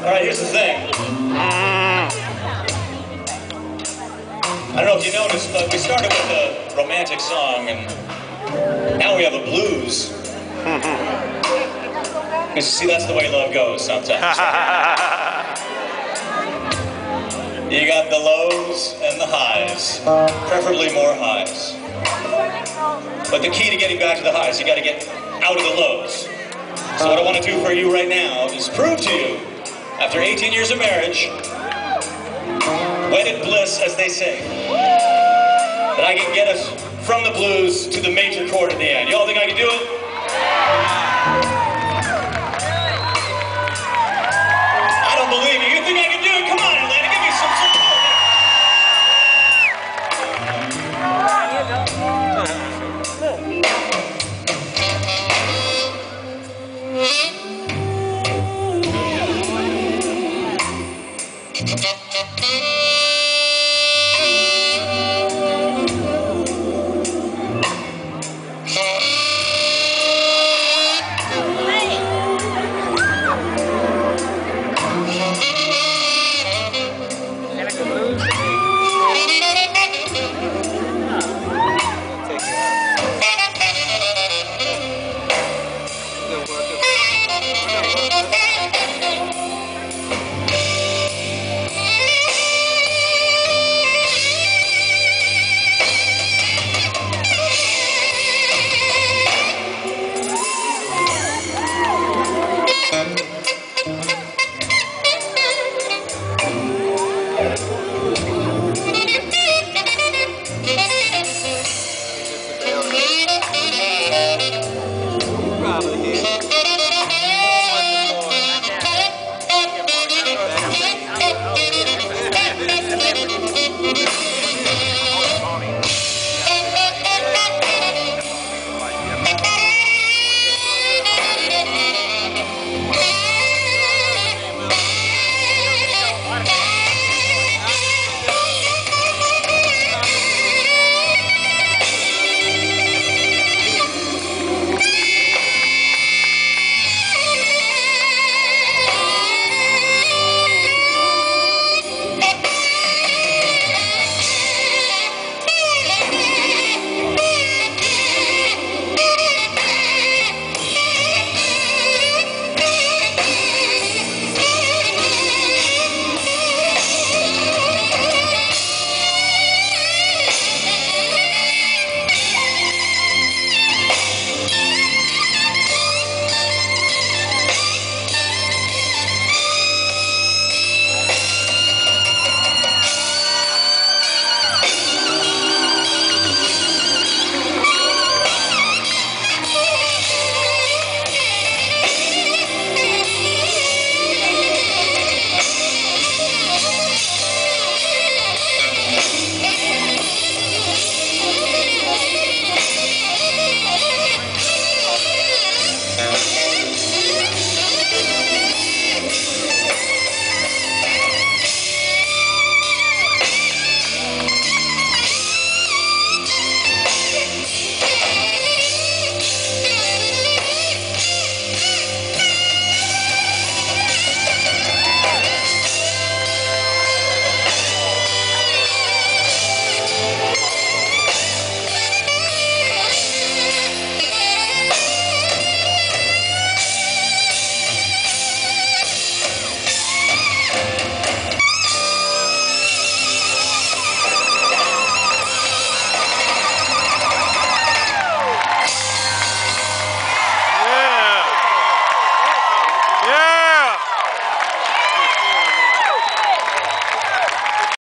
Alright, here's the thing. I don't know if you noticed, but we started with a romantic song, and now we have a blues. You see, that's the way love goes sometimes. You got the lows and the highs, preferably more highs. But the key to getting back to the highs, you got to get out of the lows. So what I want to do for you right now is prove to you, after 18 years of marriage, wedded bliss, as they say, that I can get us from the blues to the major chord at the end. Y'all think I can do it?